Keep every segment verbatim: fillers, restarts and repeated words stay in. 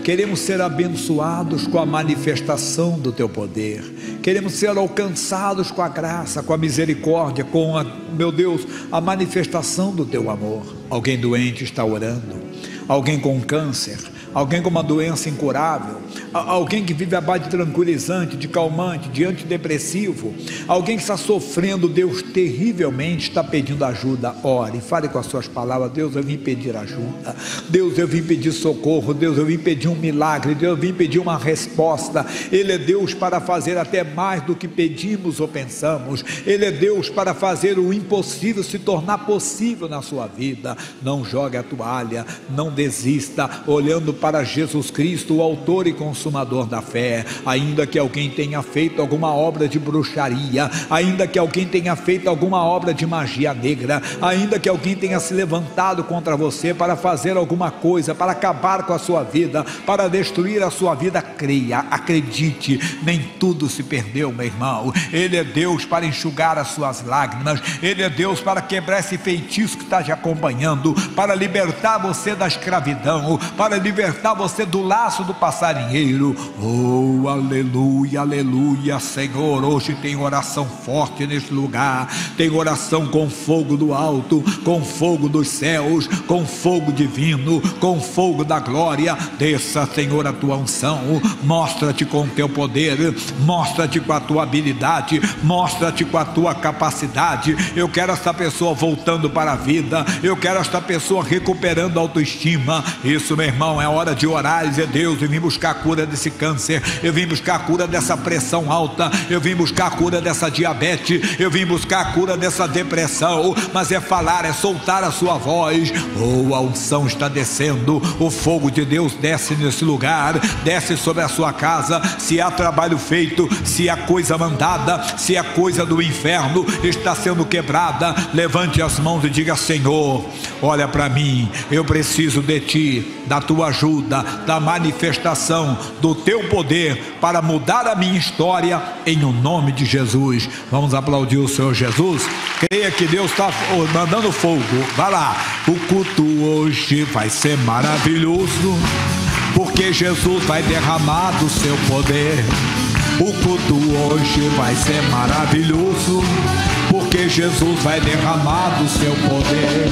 Queremos ser abençoados com a manifestação do teu poder. Queremos ser alcançados com a graça, com a misericórdia, com a, meu Deus, a manifestação do teu amor. Alguém doente está orando, alguém com câncer, alguém com uma doença incurável, alguém que vive à base de tranquilizante, de calmante, de antidepressivo, alguém que está sofrendo, Deus, terrivelmente, está pedindo ajuda. Ore, fale com as suas palavras: Deus, eu vim pedir ajuda, Deus, eu vim pedir socorro, Deus, eu vim pedir um milagre, Deus, eu vim pedir uma resposta. Ele é Deus para fazer até mais do que pedimos ou pensamos. Ele é Deus para fazer o impossível se tornar possível na sua vida. Não jogue a toalha, não desista, olhando para Jesus Cristo, o autor e consumador da fé. Ainda que alguém tenha feito alguma obra de bruxaria, ainda que alguém tenha feito alguma obra de magia negra, ainda que alguém tenha se levantado contra você para fazer alguma coisa, para acabar com a sua vida, para destruir a sua vida, creia, acredite, nem tudo se perdeu, meu irmão. Ele é Deus para enxugar as suas lágrimas. Ele é Deus para quebrar esse feitiço que está te acompanhando, para libertar você da escravidão, para libertar você do laço do passarinheiro. Oh, aleluia, aleluia, Senhor. Hoje tem oração forte neste lugar, tem oração com fogo do alto, com fogo dos céus, com fogo divino, com fogo da glória. Desça, Senhor, a tua unção. Mostra-te com o teu poder, mostra-te com a tua habilidade, mostra-te com a tua capacidade. Eu quero esta pessoa voltando para a vida, eu quero esta pessoa recuperando a autoestima. Isso, meu irmão, é hora de orar e dizer: Deus, eu vim buscar a cura desse câncer, eu vim buscar a cura dessa pressão alta, eu vim buscar a cura dessa diabetes, eu vim buscar a cura dessa depressão. Mas é falar, é soltar a sua voz. Oh, a unção está descendo, o fogo de Deus desce nesse lugar, desce sobre a sua casa. Se há trabalho feito, se há coisa mandada, se há coisa do inferno está sendo quebrada, levante as mãos e diga: Senhor, olha para mim, eu preciso de ti, da tua ajuda, da manifestação do teu poder para mudar a minha história, em o nome de Jesus. Vamos aplaudir o Senhor Jesus. Creia que Deus está mandando fogo. Vai lá, o culto hoje vai ser maravilhoso, porque Jesus vai derramar do seu poder. O culto hoje vai ser maravilhoso, porque Jesus vai derramar do seu poder.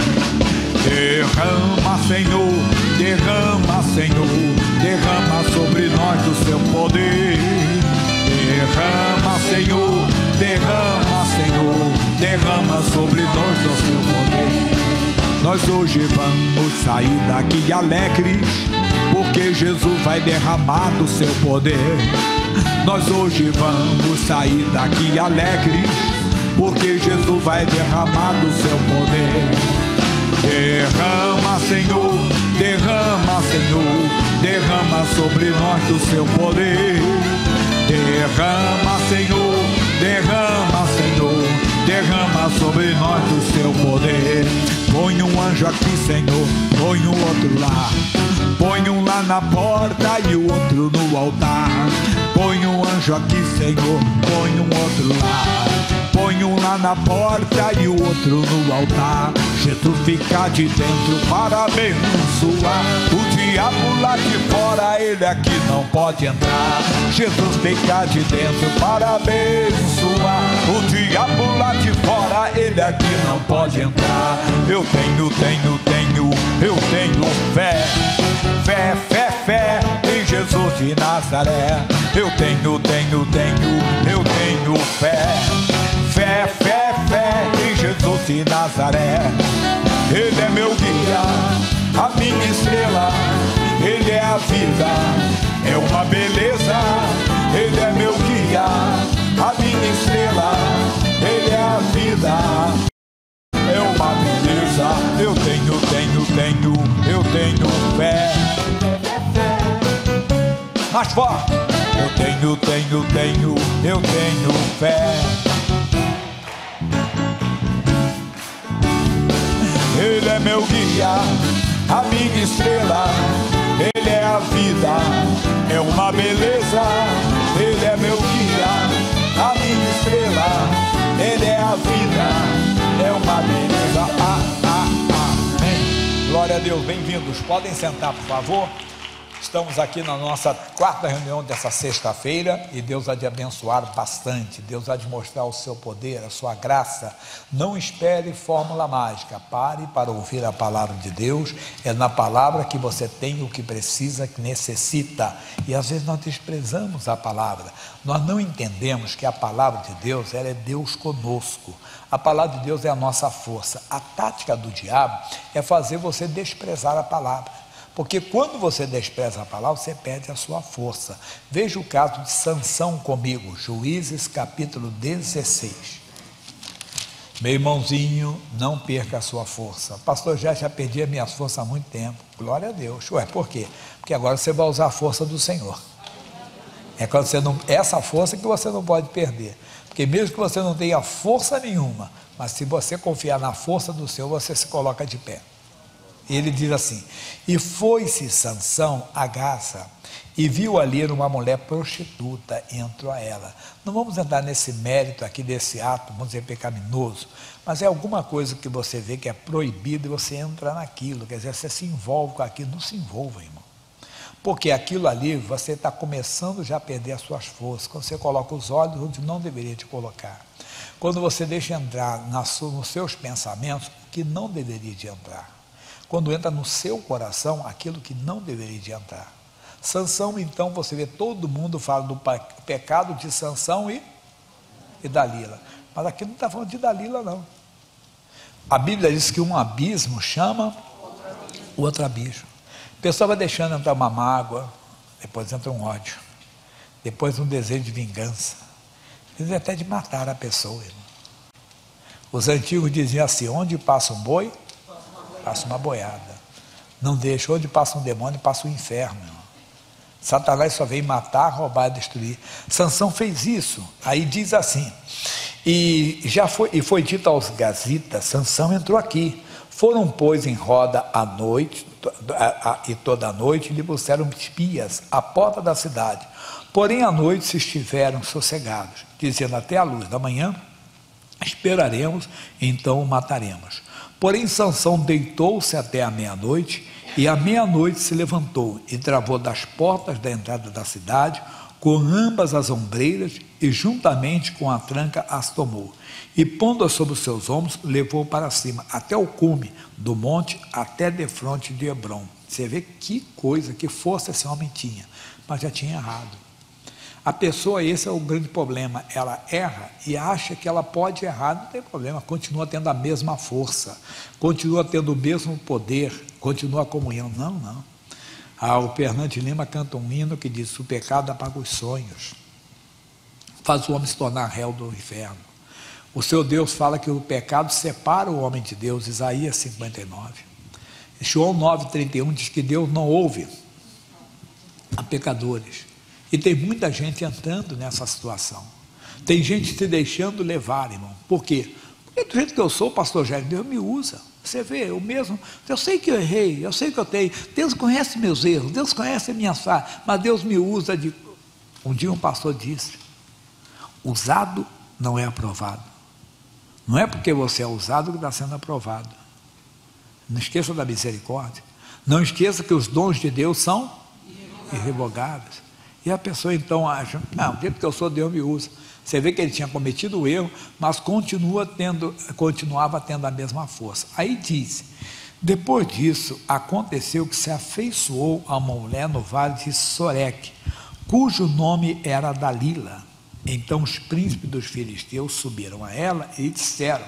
Derrama, Senhor, derrama, Senhor, derrama sobre nós do seu poder. Derrama, Senhor, derrama, Senhor, derrama sobre nós do seu poder. Nós hoje vamos sair daqui alegres, porque Jesus vai derramar do seu poder. Nós hoje vamos sair daqui alegres, porque Jesus vai derramar do seu poder. Derrama, Senhor, derrama, Senhor, derrama sobre nós do seu poder. Derrama, Senhor, derrama, Senhor, derrama sobre nós do seu poder. Põe um anjo aqui, Senhor, põe um outro lá, põe um lá na porta e o outro no altar. Põe um anjo aqui, Senhor, põe um outro lá, põe um lá na porta e o outro no altar. Jesus fica de dentro para abençoar, o diabo lá de fora, ele aqui não pode entrar. Jesus fica de dentro para abençoar, o diabo lá de fora, ele aqui não pode entrar. Eu tenho, tenho, tenho, eu tenho fé, fé, fé, fé em Jesus de Nazaré. Eu tenho, tenho, tenho, eu tenho fé, fé, fé, fé em Jesus de Nazaré. Ele é meu guia, a minha estrela, ele é a vida, é uma beleza. Ele é meu guia, a minha estrela, ele é a vida, é uma beleza. Eu tenho, tenho, tenho, eu tenho fé. Mais forte. Eu tenho, tenho, tenho, eu tenho fé. Ele é meu guia, a minha estrela, ele é a vida, é uma beleza. Ele é meu guia, a minha estrela, ele é a vida, é uma beleza. Ah, ah, ah. Amém. Glória a Deus, bem-vindos. Podem sentar, por favor. Estamos aqui na nossa quarta reunião dessa sexta-feira e Deus há de abençoar bastante, Deus há de mostrar o seu poder, a sua graça. Não espere fórmula mágica, pare para ouvir a palavra de Deus. É na palavra que você tem o que precisa, que necessita. E às vezes nós desprezamos a palavra, nós não entendemos que a palavra de Deus, ela é Deus conosco. A palavra de Deus é a nossa força. A tática do diabo é fazer você desprezar a palavra. Porque quando você despreza a palavra, você perde a sua força. Veja o caso de Sansão comigo, Juízes capítulo dezesseis. Meu irmãozinho, não perca a sua força. Pastor, já já perdi a minha força há muito tempo. Glória a Deus. Ué, por quê? Porque agora você vai usar a força do Senhor. É quando você não, essa força que você não pode perder. Porque mesmo que você não tenha força nenhuma, mas se você confiar na força do Senhor, você se coloca de pé. Ele diz assim: e foi-se Sansão a Gaza, e viu ali uma mulher prostituta, e entrou a ela. Não vamos entrar nesse mérito aqui desse ato, vamos dizer, pecaminoso, mas é alguma coisa que você vê que é proibido e você entra naquilo, quer dizer, você se envolve com aquilo. Não se envolva, irmão, porque aquilo ali, você está começando já a perder as suas forças, quando você coloca os olhos onde não deveria te colocar, quando você deixa entrar na sua, nos seus pensamentos o que não deveria de entrar, quando entra no seu coração aquilo que não deveria de entrar. Sansão, então, você vê, todo mundo fala do pecado de Sansão e, e Dalila, mas aqui não está falando de Dalila, não. A Bíblia diz que um abismo chama o outro abismo. A pessoa vai deixando entrar uma mágoa, depois entra um ódio, depois um desejo de vingança, às vezes até de matar a pessoa, irmão. Os antigos diziam assim: onde passa um boi, passa uma boiada. Não deixa, onde passa um demônio, passa o inferno. Satanás só vem matar, roubar e destruir. Sansão fez isso. Aí diz assim: e já foi, e foi dito aos gazitas, Sansão entrou aqui. Foram, pois, em roda à noite, a, a, e toda a noite lhe puseram espias à porta da cidade. Porém, à noite se estiveram sossegados, dizendo: até a luz da manhã esperaremos, então o mataremos. Porém, Sansão deitou-se até a meia-noite, e à meia-noite se levantou e travou das portas da entrada da cidade, com ambas as ombreiras, e juntamente com a tranca as tomou, e pondo-as sobre os seus ombros, levou para cima, até o cume do monte, até defronte de Hebrom. Você vê que coisa, que força esse homem tinha, mas já tinha errado. A pessoa, esse é o grande problema, ela erra e acha que ela pode errar, não tem problema, continua tendo a mesma força, continua tendo o mesmo poder, continua a comunhão. Não, não. Ah, o Fernando de Lima canta um hino que diz: o pecado apaga os sonhos, faz o homem se tornar réu do inferno. O seu Deus fala que o pecado separa o homem de Deus, Isaías cinquenta e nove. João nove, trinta e um diz que Deus não ouve a pecadores. E tem muita gente entrando nessa situação. Tem gente se deixando levar, irmão. Por quê? Porque do jeito que eu sou, pastor Jair, Deus me usa. Você vê, eu mesmo, eu sei que eu errei, eu sei que eu tenho. Deus conhece meus erros, Deus conhece minhas falhas, mas Deus me usa de... Um dia um pastor disse: usado não é aprovado. Não é porque você é usado que está sendo aprovado. Não esqueça da misericórdia. Não esqueça que os dons de Deus são irrevogáveis. E a pessoa então acha: não, do jeito que eu sou, Deus me usa. Você vê que ele tinha cometido o erro, mas continua tendo, continuava tendo a mesma força. Aí diz: depois disso, aconteceu que se afeiçoou a uma mulher no vale de Soreque, cujo nome era Dalila. Então os príncipes dos filisteus subiram a ela e disseram: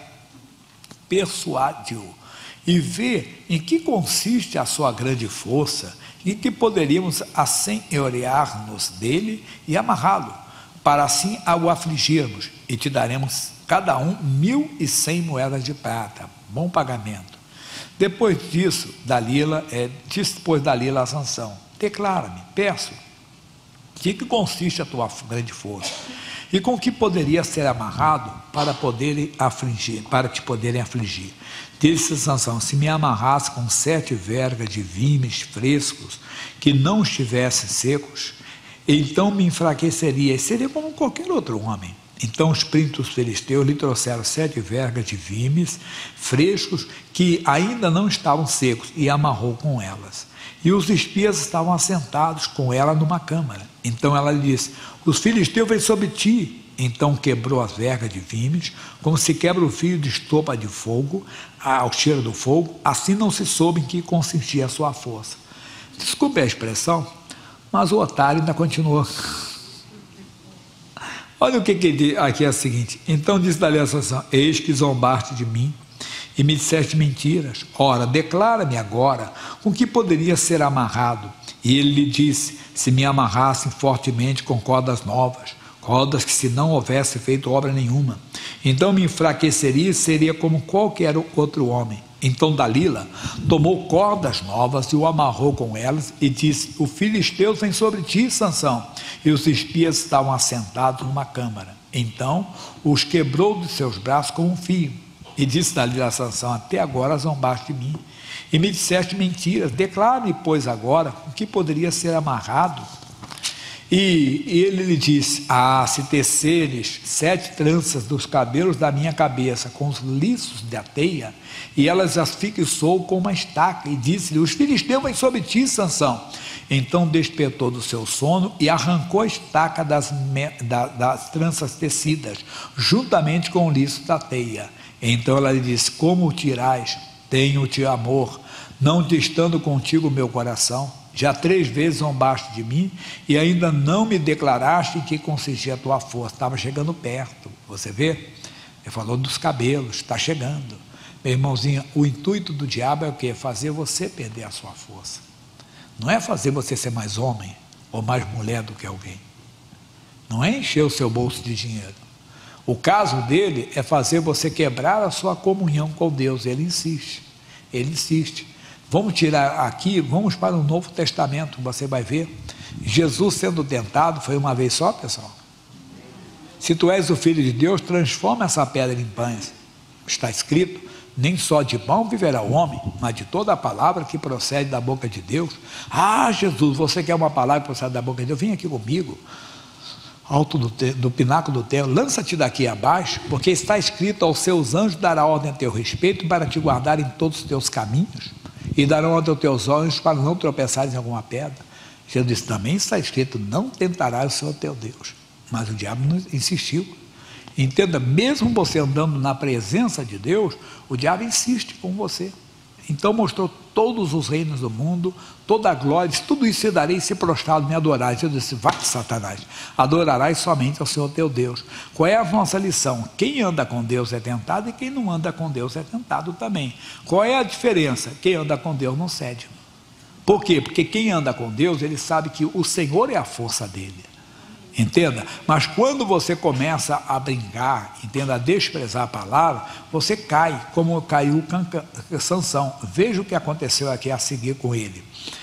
persuade-o e vê em que consiste a sua grande força, e que poderíamos assenhorear-nos dele e amarrá-lo, para assim o afligirmos, e te daremos cada um mil e cem moedas de prata, bom pagamento. Depois disso, Dalila, é, disse pois Dalila a Sansão: declara-me, peço, que que consiste a tua grande força, e com que poderia ser amarrado para poderem afligir, para te poderem afligir. Disse Sansão: se me amarrasse com sete vergas de vimes frescos, que não estivessem secos, então me enfraqueceria, e seria como qualquer outro homem. Então os príncipes filisteus lhe trouxeram sete vergas de vimes frescos que ainda não estavam secos, e amarrou com elas. E os espias estavam assentados com ela numa câmara. Então ela lhe disse: os filisteus vêm sobre ti. Então quebrou as vergas de vimes, como se quebra o fio de estopa de fogo, ao cheiro do fogo. Assim não se soube em que consistia a sua força. Desculpe a expressão, mas o otário ainda continuou. Olha o que, que diz aqui, é o seguinte: então disse Dalila a Sansão: eis que zombaste de mim e me disseste mentiras. Ora, declara-me agora com que poderia ser amarrado. E ele lhe disse: se me amarrassem fortemente com cordas novas, cordas que se não houvesse feito obra nenhuma, então me enfraqueceria e seria como qualquer outro homem. Então Dalila tomou cordas novas e o amarrou com elas e disse: o filisteu vem sobre ti, Sansão. E os espias estavam assentados numa câmara. Então os quebrou de seus braços com um fio. E disse Dalila a Sansão: até agora zombaste de mim e me disseste mentiras. Declara-me, pois, agora o que poderia ser amarrado. E ele lhe disse: ah, se teceres sete tranças dos cabelos da minha cabeça com os liços da teia, e elas as fixou com uma estaca, e disse-lhe: os filisteus vêm sobre ti, Sansão. Então despertou do seu sono e arrancou a estaca das, da, das tranças tecidas, juntamente com o liço da teia. Então ela lhe disse: como o tirais? Tenho-te amor, não te estando contigo o meu coração. Já três vezes zombaste de mim e ainda não me declaraste em que consistia a tua força. Estava chegando perto, você vê? Ele falou dos cabelos, está chegando. Meu irmãozinho, o intuito do diabo é o quê? Fazer você perder a sua força. Não é fazer você ser mais homem ou mais mulher do que alguém. Não é encher o seu bolso de dinheiro. O caso dele é fazer você quebrar a sua comunhão com Deus. Ele insiste, ele insiste. Vamos tirar aqui, vamos para o Novo Testamento, você vai ver. Jesus sendo tentado, foi uma vez só, pessoal? Se tu és o Filho de Deus, transforma essa pedra em pães. Está escrito: nem só de pão viverá o homem, mas de toda a palavra que procede da boca de Deus. Ah, Jesus, você quer uma palavra que procede da boca de Deus? Vem aqui comigo, alto do, te, do pináculo do templo, lança-te daqui abaixo, porque está escrito: aos seus anjos dará ordem a teu respeito, para te guardar em todos os teus caminhos, e darão ordem aos teus olhos para não tropeçares em alguma pedra. Jesus disse: também está escrito: não tentarás o Senhor teu Deus. Mas o diabo não insistiu. Entenda, mesmo você andando na presença de Deus, o diabo insiste com você. Então mostrou todos os reinos do mundo, toda a glória, tudo isso se darei se prostrado me adorais. Eu disse: vai, Satanás, adorarás somente ao Senhor teu Deus. Qual é a nossa lição? Quem anda com Deus é tentado, e quem não anda com Deus é tentado também. Qual é a diferença? Quem anda com Deus não cede. Por quê? Porque quem anda com Deus, ele sabe que o Senhor é a força dele. Entenda? Mas quando você começa a brincar, entenda, a desprezar a palavra, você cai, como caiu Sansão. Veja o que aconteceu aqui a seguir com ele.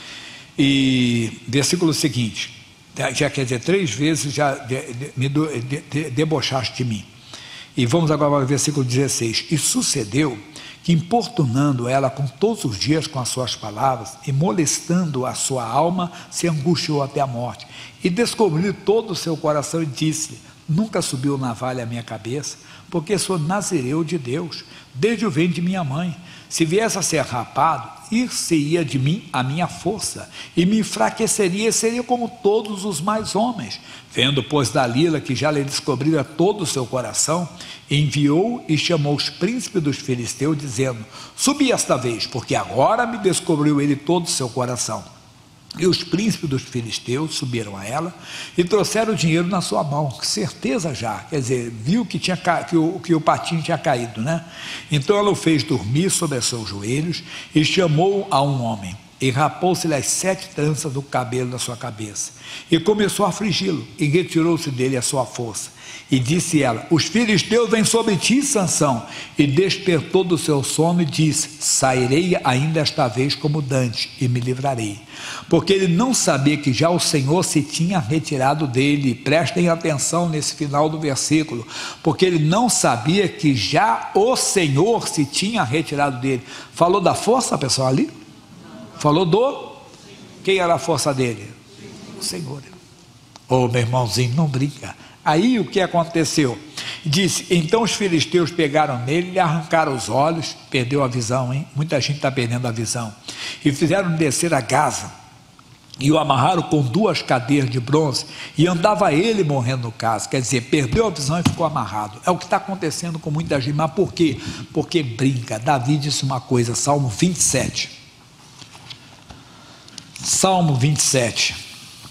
E versículo seguinte, já quer dizer, três vezes já de, de, me de, de, debochaste de mim. E vamos agora ao versículo dezesseis. E sucedeu que, importunando ela com todos os dias com as suas palavras e molestando a sua alma, se angustiou até a morte. E descobriu todo o seu coração e disse: nunca subiu navalha à minha cabeça, porque sou nazireu de Deus, desde o ventre de minha mãe. Se viesse a ser rapado, ir-se-ia de mim a minha força, e me enfraqueceria e seria como todos os mais homens. Vendo, pois, Dalila que já lhe descobrira todo o seu coração, enviou e chamou os príncipes dos filisteus, dizendo: subi esta vez, porque agora me descobriu ele todo o seu coração. E os príncipes dos filisteus subiram a ela e trouxeram o dinheiro na sua mão, que certeza já, quer dizer, viu que, tinha, que, o, que o patinho tinha caído, né? Então ela o fez dormir sobre os seus joelhos e chamou a um homem, e rapou-se-lhe as sete tranças do cabelo da sua cabeça, e começou a afligi-lo, e retirou-se dele a sua força. E disse ela: os filisteus vêm sobre ti, Sansão. E despertou do seu sono e disse: sairei ainda esta vez como dantes, e me livrarei. Porque ele não sabia que já o Senhor se tinha retirado dele. Prestem atenção nesse final do versículo, porque ele não sabia que já o Senhor se tinha retirado dele. Falou da força, pessoal, ali? Falou do... Quem era a força dele? O Senhor. Ô, meu irmãozinho, não brinca. Aí o que aconteceu? Disse, então os filisteus pegaram nele, lhe arrancaram os olhos, perdeu a visão, hein? Muita gente está perdendo a visão, e fizeram descer a Gaza, e o amarraram com duas cadeias de bronze, e andava ele morrendo no caso, quer dizer, perdeu a visão e ficou amarrado. É o que está acontecendo com muita gente. Mas por quê? Porque brinca. Davi disse uma coisa, Salmo vinte e sete, Salmo vinte e sete,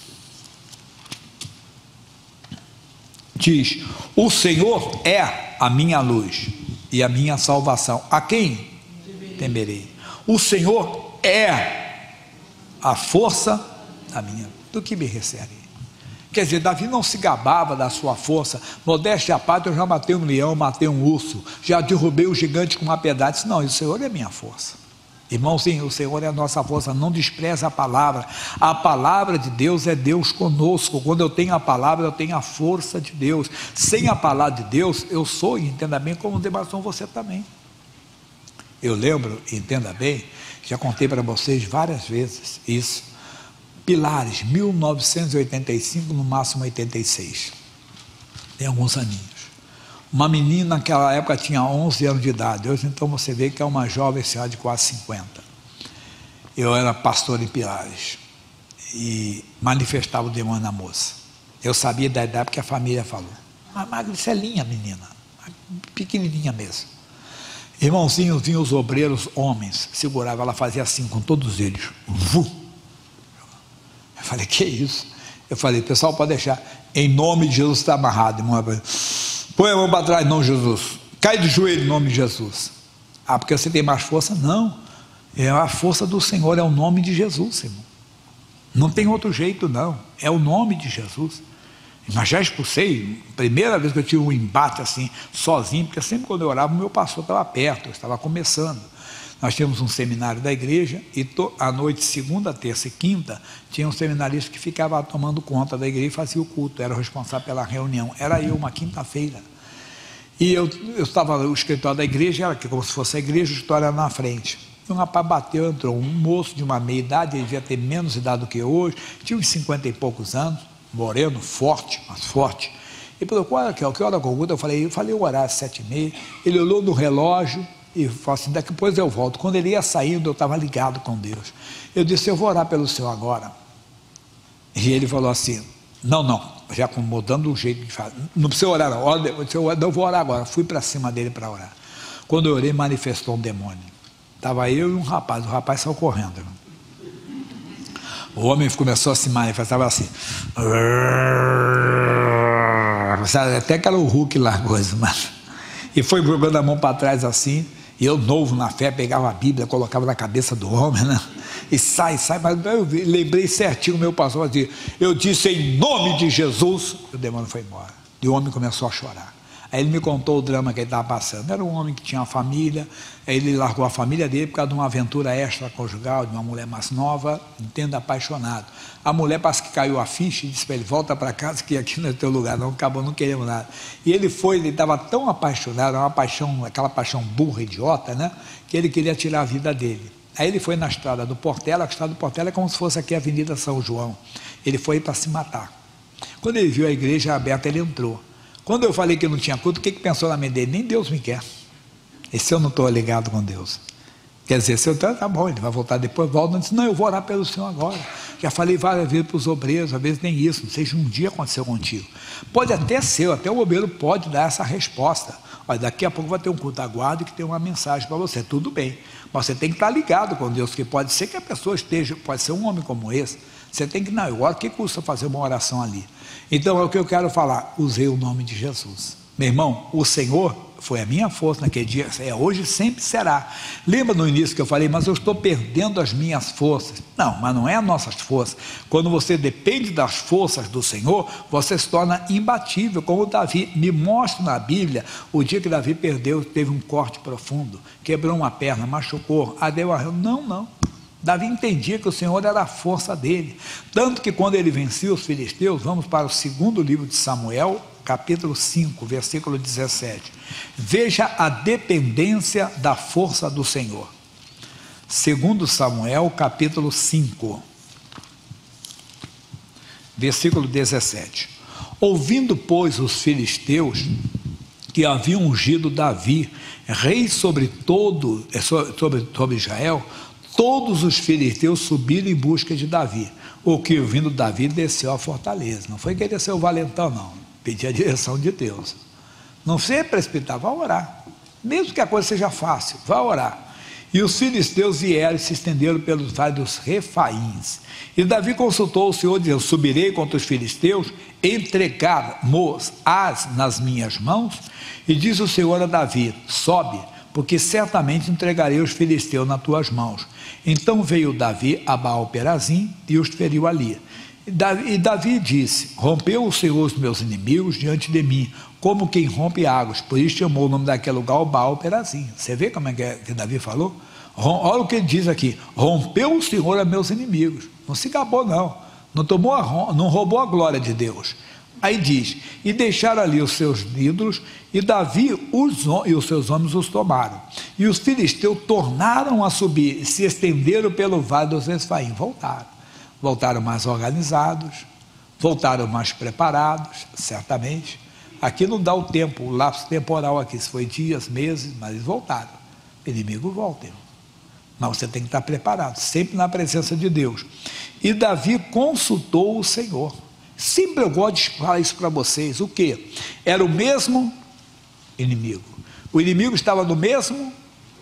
diz, o Senhor é a minha luz e a minha salvação, a quem temerei? O Senhor é a força da minha, do que me receberei. Quer dizer, Davi não se gabava da sua força. Modéstia à parte, eu já matei um leão, matei um urso, já derrubei o gigante com uma pedrada. Disse, não, o Senhor é minha força. Irmãozinho, o Senhor é a nossa força, não despreza a palavra. A palavra de Deus é Deus conosco. Quando eu tenho a palavra, eu tenho a força de Deus. Sem a palavra de Deus, eu sou, e entenda bem, como demonstrou você também. Eu lembro, entenda bem, já contei para vocês várias vezes isso. Pilares, mil novecentos e oitenta e cinco, no máximo oitenta e seis. Tem alguns aninhos. Uma menina naquela época tinha onze anos de idade, hoje então você vê que é uma jovem senhora de quase cinquenta. Eu era pastor em Pilares e manifestava o demônio na moça. Eu sabia da idade porque a família falou. Uma magricelinha menina, pequenininha mesmo. Irmãozinhos, vinham os obreiros homens, segurava, ela fazia assim com todos eles. Vu. Eu falei, que isso? Eu falei, pessoal, pode deixar, em nome de Jesus está amarrado, irmão. Põe a mão para trás, não, Jesus. Cai de joelho em nome de Jesus. Ah, porque você tem mais força? Não. É a força do Senhor, é o nome de Jesus, irmão. Não tem outro jeito, não. É o nome de Jesus. Mas já expulsei, primeira vez que eu tive um embate assim, sozinho, porque sempre quando eu orava, o meu pastor estava perto, eu estava começando. Nós tínhamos um seminário da igreja, e to, à noite, segunda, terça e quinta, tinha um seminarista que ficava tomando conta da igreja e fazia o culto, era o responsável pela reunião. Era eu, uma quinta-feira. E eu, eu estava no escritório da igreja, era como se fosse a igreja, o escritório era na frente. E um rapaz bateu, entrou um moço de uma meia idade, ele devia ter menos idade do que hoje, tinha uns cinquenta e poucos anos, moreno, forte, mas forte. E falou, qual é que é? Que hora que eu Eu falei, eu falei o horário, sete e meia. Ele olhou no relógio e falou assim, daqui depois eu volto. Quando ele ia saindo, eu estava ligado com Deus. Eu disse, eu vou orar pelo Senhor agora. E ele falou assim, não, não, já mudando o jeito de falar, não precisa orar não, eu vou orar agora. Fui para cima dele para orar. Quando eu orei, manifestou um demônio. Estava eu e um rapaz, o rapaz saiu correndo. O homem começou a se manifestar assim, até que era o Hulk lá, coisa, mas... e foi jogando a mão para trás assim, e eu novo na fé, pegava a Bíblia, colocava na cabeça do homem, né? E sai, sai, mas eu lembrei certinho o meu pastor, assim, eu disse em nome de Jesus, e o demônio foi embora, e o homem começou a chorar. Aí ele me contou o drama que ele estava passando. Era um homem que tinha uma família, aí ele largou a família dele por causa de uma aventura extraconjugal, de uma mulher mais nova, entenda, apaixonado. A mulher parece que caiu a ficha e disse para ele, volta para casa que aqui não é teu lugar, não, acabou, não queremos nada. E ele foi, ele estava tão apaixonado, uma paixão, aquela paixão burra, idiota, né, que ele queria tirar a vida dele. Aí ele foi na estrada do Portela, a estrada do Portela é como se fosse aqui a Avenida São João. Ele foi para se matar. Quando ele viu a igreja aberta, ele entrou. Quando eu falei que não tinha culto, o que, que pensou na mente dele? Nem Deus me quer. E se eu não estou ligado com Deus? Quer dizer, se eu estou, tá bom, ele vai voltar depois, volta, e disse, não, eu vou orar pelo Senhor agora. Já falei várias vezes para os obreiros, às vezes nem isso, não sei se um dia aconteceu contigo. Pode até ser, até o obreiro pode dar essa resposta. Olha, daqui a pouco vai ter um culto, aguarde que tem uma mensagem para você, tudo bem. Mas você tem que estar ligado com Deus, porque pode ser que a pessoa esteja, pode ser um homem como esse, você tem que, não, agora o que custa fazer uma oração ali? Então é o que eu quero falar, usei o nome de Jesus. Meu irmão, o Senhor foi a minha força naquele dia, é hoje sempre será. Lembra no início que eu falei, mas eu estou perdendo as minhas forças. Não, mas não é as nossas forças. Quando você depende das forças do Senhor, você se torna imbatível, como Davi. Me mostra na Bíblia, o dia que Davi perdeu, teve um corte profundo, quebrou uma perna, machucou, adeu a... Não, não. Davi entendia que o Senhor era a força dele, tanto que quando ele vencia os filisteus, vamos para o segundo livro de Samuel, capítulo cinco, versículo dezessete, veja a dependência da força do Senhor. Segundo Samuel, capítulo cinco, versículo dezessete, Ouvindo, pois, os filisteus que haviam ungido Davi, rei sobre todo, sobre, sobre Israel, todos os filisteus subiram em busca de Davi. O que, ouvindo Davi, desceu à fortaleza. Não foi que ele desceu o valentão, não. Pedia a direção de Deus. Não se precipitar, vá orar. Mesmo que a coisa seja fácil, vá orar. E os filisteus vieram e se estenderam pelos vales dos Refaíns. E Davi consultou o Senhor, dizendo: subirei contra os filisteus, entregar-mos-as nas minhas mãos? E diz o Senhor a Davi: sobe, porque certamente entregarei os filisteus nas tuas mãos. Então veio Davi a Baal-Perazim e os feriu ali. E Davi, e Davi disse: rompeu o Senhor os meus inimigos diante de mim, como quem rompe águas. Por isso chamou o nome daquele lugar o Baal-Perazim. Você vê como é que, é que Davi falou? Olha o que ele diz aqui: rompeu o Senhor a meus inimigos. Não se gabou, não. Não, tomou a, não roubou a glória de Deus. Aí diz: e deixaram ali os seus ídolos, e Davi os, e os seus homens os tomaram. E os filisteus tornaram a subir, se estenderam pelo vale dos Refaim. Voltaram. Voltaram mais organizados, voltaram mais preparados, certamente. Aqui não dá o tempo, o lapso temporal aqui, se foi dias, meses, mas eles voltaram. O inimigo volta. Mas você tem que estar preparado, sempre na presença de Deus. E Davi consultou o Senhor. Sempre eu gosto de falar isso para vocês. O quê? Era o mesmo inimigo. O inimigo estava no mesmo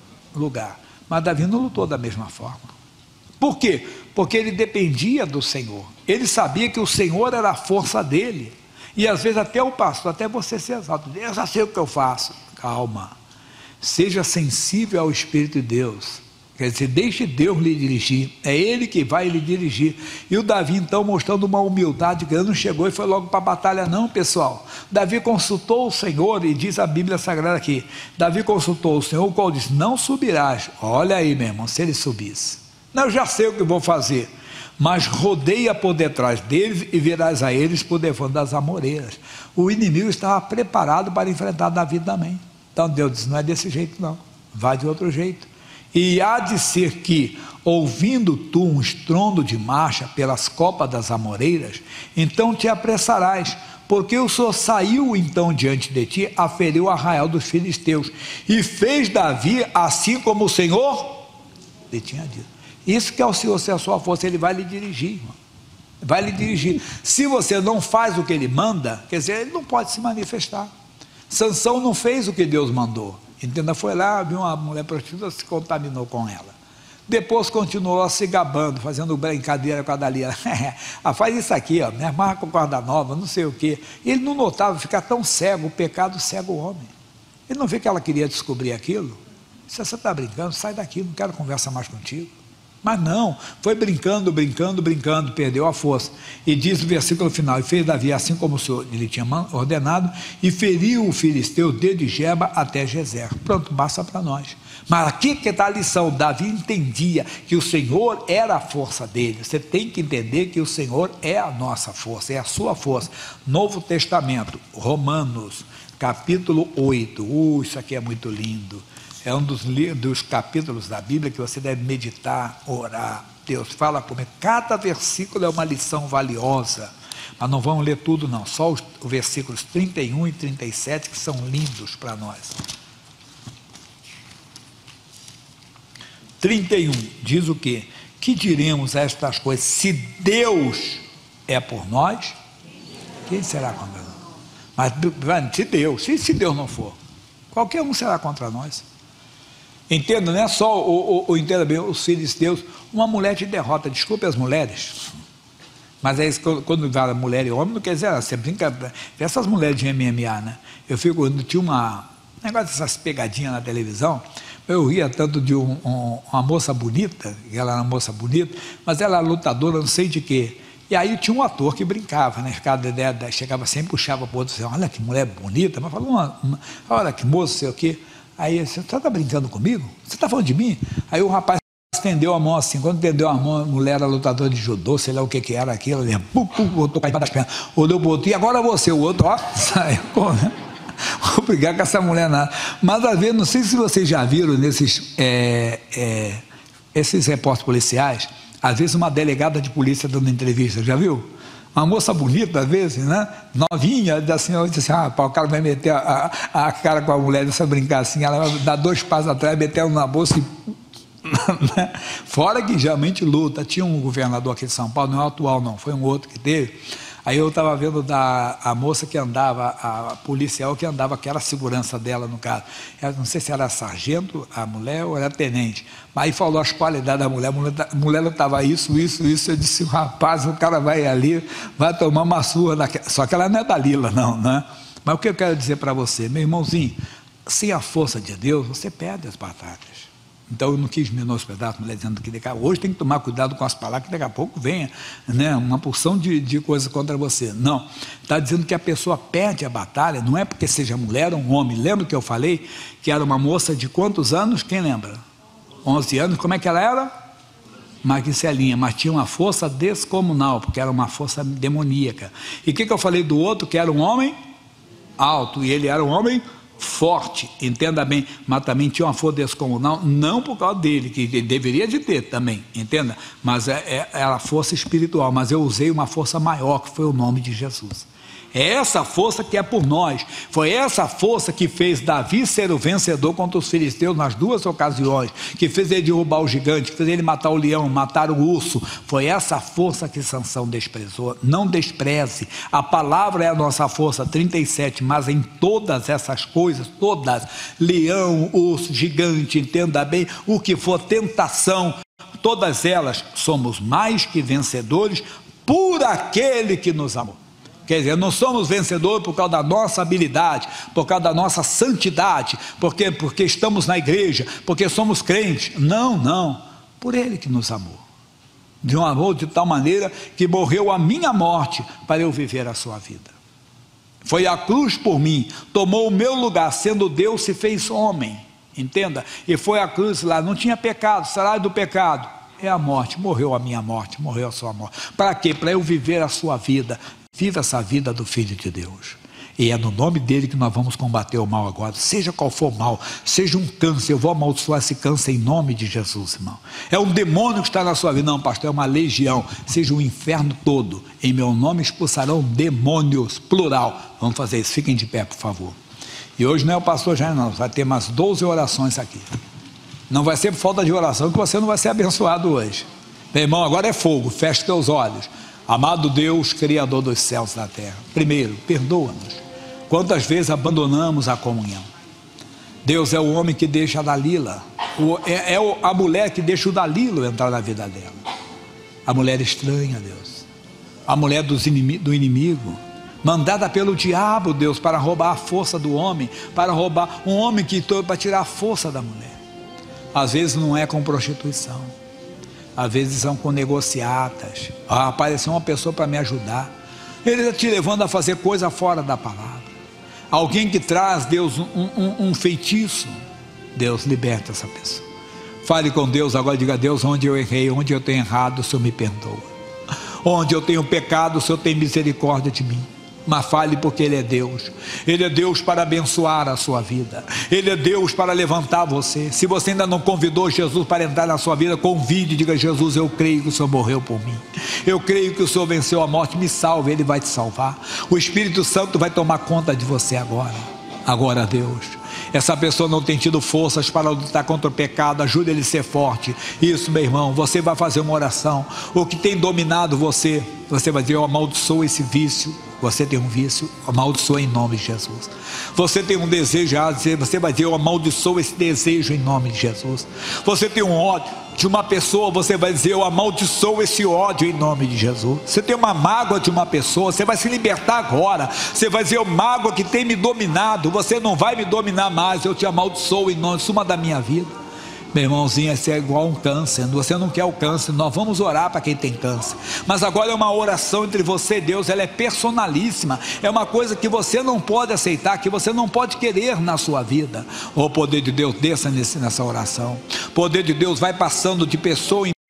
lugar, mas Davi não lutou da mesma forma. Por quê? Porque ele dependia do Senhor. Ele sabia que o Senhor era a força dele. E às vezes até o pastor, até você se exalta: eu já sei o que eu faço. Calma. Seja sensível ao Espírito de Deus. Quer dizer, deixe Deus lhe dirigir. É Ele que vai lhe dirigir. E o Davi, então, mostrando uma humildade grande, não chegou e foi logo para a batalha, não, pessoal. Davi consultou o Senhor, e diz a Bíblia Sagrada aqui: Davi consultou o Senhor, o qual disse: não subirás. Olha aí, meu irmão, se ele subisse. Não, eu já sei o que vou fazer. Mas rodeia por detrás deles e virás a eles por defronte das amoreiras. O inimigo estava preparado para enfrentar Davi também. Então Deus disse: não é desse jeito, não. Vai de outro jeito. E há de ser que, ouvindo tu um estrondo de marcha pelas copas das amoreiras, então te apressarás, porque o Senhor saiu então diante de ti, aferiu o arraial dos filisteus, e fez Davi assim como o Senhor lhe tinha dito. Isso que é o Senhor ser a sua força, Ele vai lhe dirigir, irmão. Vai lhe dirigir. Se você não faz o que Ele manda, quer dizer, Ele não pode se manifestar. Sansão não fez o que Deus mandou. Entenda, foi lá, viu uma mulher prostituta, se contaminou com ela. Depois continuou se gabando, fazendo brincadeira com a Dalila. Ah, faz isso aqui, ó, me amarra com corda nova, não sei o quê. Ele não notava ficar tão cego, o pecado cega o homem. Ele não vê que ela queria descobrir aquilo. Se você está brincando, sai daqui, não quero conversar mais contigo. Mas não, foi brincando, brincando, brincando, perdeu a força. E diz o versículo final: e fez Davi assim como o Senhor lhe tinha ordenado, e feriu o filisteu desde Geba até Gezer. Pronto, basta para nós. Mas aqui que está a lição: Davi entendia que o Senhor era a força dele. Você tem que entender que o Senhor é a nossa força, é a sua força. Novo Testamento, Romanos, capítulo oito. Uh, isso aqui é muito lindo. É um dos, dos capítulos da Bíblia que você deve meditar, orar. Deus fala comigo. Cada versículo é uma lição valiosa. Mas não vamos ler tudo, não. Só os, os versículos trinta e um e trinta e sete que são lindos para nós. trinta e um diz o quê? Que diremos a estas coisas? Se Deus é por nós, quem será contra nós? Mas se Deus, se, se Deus não for, qualquer um será contra nós. Entenda, não é só o, o, o entenda bem, os filisteus. Uma mulher te derrota, desculpe as mulheres, mas é isso, quando vai mulher e homem, não quer dizer, você brinca, essas mulheres de M M A, né? Eu fico, tinha uma, um negócio dessas pegadinhas na televisão, eu ria tanto de um, um, uma moça bonita, ela era uma moça bonita, mas ela era lutadora, não sei de quê. E aí tinha um ator que brincava, né? Chegava sempre, puxava para o outro, olha que mulher bonita, mas falou, uma, uma, olha que moço, sei o quê. Aí, você está brincando comigo? Você está falando de mim? Aí o rapaz estendeu a mão assim, quando estendeu a mão, a mulher era lutadora de judô, sei lá o que que era aquilo, ele pum, pum, botou para das pernas, olhou para o outro, e agora você, o outro, ó, saiu correndo. Vou brigar com essa mulher nada. Mas às vezes, não sei se vocês já viram nesses é, é, esses repórteres policiais, às vezes uma delegada de polícia dando entrevista, já viu? Uma moça bonita, às vezes, né? Novinha, assim, eu disse assim, ah, pá, o cara vai meter a, a, a cara com a mulher, deixa brincar assim, ela vai dar dois passos atrás, meter ela na bolsa e... Fora que geralmente luta. Tinha um governador aqui de São Paulo, não é o atual não, foi um outro que teve. Aí eu estava vendo da, a moça que andava, a policial que andava, que era a segurança dela no caso. Ela, não sei se era sargento, a mulher, ou era tenente. Mas aí falou as qualidades da mulher. A mulher, a mulher não estava isso, isso, isso. Eu disse, rapaz, o cara vai ali, vai tomar uma surra. Daquela. Só que ela não é da Lila, não, né? Mas o que eu quero dizer para você, meu irmãozinho, sem a força de Deus, você perde as batalhas. Então eu não quis menosprezar a mulher dizendo que daqui a... hoje tem que tomar cuidado com as palavras, que daqui a pouco venha, né, uma porção de, de coisas contra você. Não, está dizendo que a pessoa perde a batalha, não é porque seja mulher ou um homem. Lembra que eu falei que era uma moça de quantos anos? Quem lembra? onze anos. Como é que ela era? Magricelinha, mas tinha uma força descomunal, porque era uma força demoníaca. E o que, que eu falei do outro? Que era um homem alto, e ele era um homem forte, entenda bem, mas também tinha uma força descomunal, não por causa dele, que ele deveria de ter também, entenda, mas é, é, era a força espiritual, mas eu usei uma força maior, que foi o nome de Jesus. É essa força que é por nós. Foi essa força que fez Davi ser o vencedor contra os filisteus nas duas ocasiões, que fez ele derrubar o gigante, que fez ele matar o leão, matar o urso. Foi essa força que Sansão desprezou. Não despreze, a palavra é a nossa força. Trinta e sete, mas em todas essas coisas, todas, leão, urso, gigante, entenda bem, o que for tentação, todas elas, somos mais que vencedores por aquele que nos amou. Quer dizer, não somos vencedores por causa da nossa habilidade, por causa da nossa santidade, porque, porque estamos na igreja, porque somos crentes. Não, não. Por Ele que nos amou. De um amor de tal maneira que morreu a minha morte para eu viver a sua vida. Foi a cruz por mim, tomou o meu lugar, sendo Deus se fez homem. Entenda? E foi a cruz lá, não tinha pecado, salário do pecado é a morte, morreu a minha morte, morreu a sua morte. Para quê? Para eu viver a sua vida. Viva essa vida do Filho de Deus. E é no nome dele que nós vamos combater o mal agora. Seja qual for o mal, seja um câncer, eu vou amaldiçoar esse câncer em nome de Jesus, irmão. É um demônio que está na sua vida. Não, pastor, é uma legião. Seja o inferno todo. Em meu nome expulsarão demônios, plural. Vamos fazer isso, fiquem de pé, por favor. E hoje não é o pastor Jair, não. Vai ter umas doze orações aqui. Não vai ser por falta de oração que você não vai ser abençoado hoje. Meu irmão, agora é fogo, feche teus olhos. Amado Deus, Criador dos céus e da terra, primeiro, perdoa-nos. Quantas vezes abandonamos a comunhão? Deus é o homem que deixa a Dalila, o, é, é a mulher que deixa o Dalilo entrar na vida dela. A mulher estranha, Deus. A mulher dos inimi, do inimigo, mandada pelo diabo, Deus, para roubar a força do homem, para roubar um homem que para tirar a força da mulher. Às vezes não é com prostituição. Às vezes são com negociatas. Ah, apareceu uma pessoa para me ajudar. Ele está te levando a fazer coisa fora da palavra. Alguém que traz, Deus, um, um, um feitiço. Deus, liberta essa pessoa. Fale com Deus agora, diga a Deus, onde eu errei, onde eu tenho errado, o Senhor me perdoa. Onde eu tenho pecado, o Senhor tem misericórdia de mim. Mas fale, porque Ele é Deus. Ele é Deus para abençoar a sua vida. Ele é Deus para levantar você. Se você ainda não convidou Jesus para entrar na sua vida, convide e diga: Jesus, eu creio que o Senhor morreu por mim. Eu creio que o Senhor venceu a morte, me salve. Ele vai te salvar. O Espírito Santo vai tomar conta de você agora. Agora, Deus, essa pessoa não tem tido forças para lutar contra o pecado, ajude ele a ser forte. Isso, meu irmão, você vai fazer uma oração. O que tem dominado você, você vai dizer: eu amaldiçoo esse vício. Você tem um vício, amaldiçoa em nome de Jesus. Você tem um desejo, você vai dizer: eu amaldiçoo esse desejo em nome de Jesus. Você tem um ódio de uma pessoa, você vai dizer: eu amaldiçoo esse ódio em nome de Jesus. Você tem uma mágoa de uma pessoa, você vai se libertar agora. Você vai dizer: o mágoa que tem me dominado, você não vai me dominar mais, eu te amaldiçoo em nome, suma da minha vida. Meu irmãozinho, esse é igual um câncer. Você não quer o câncer, nós vamos orar para quem tem câncer. Mas agora é uma oração entre você e Deus, ela é personalíssima. É uma coisa que você não pode aceitar, que você não pode querer na sua vida. O poder de Deus, desça nesse, nessa oração. O poder de Deus vai passando de pessoa em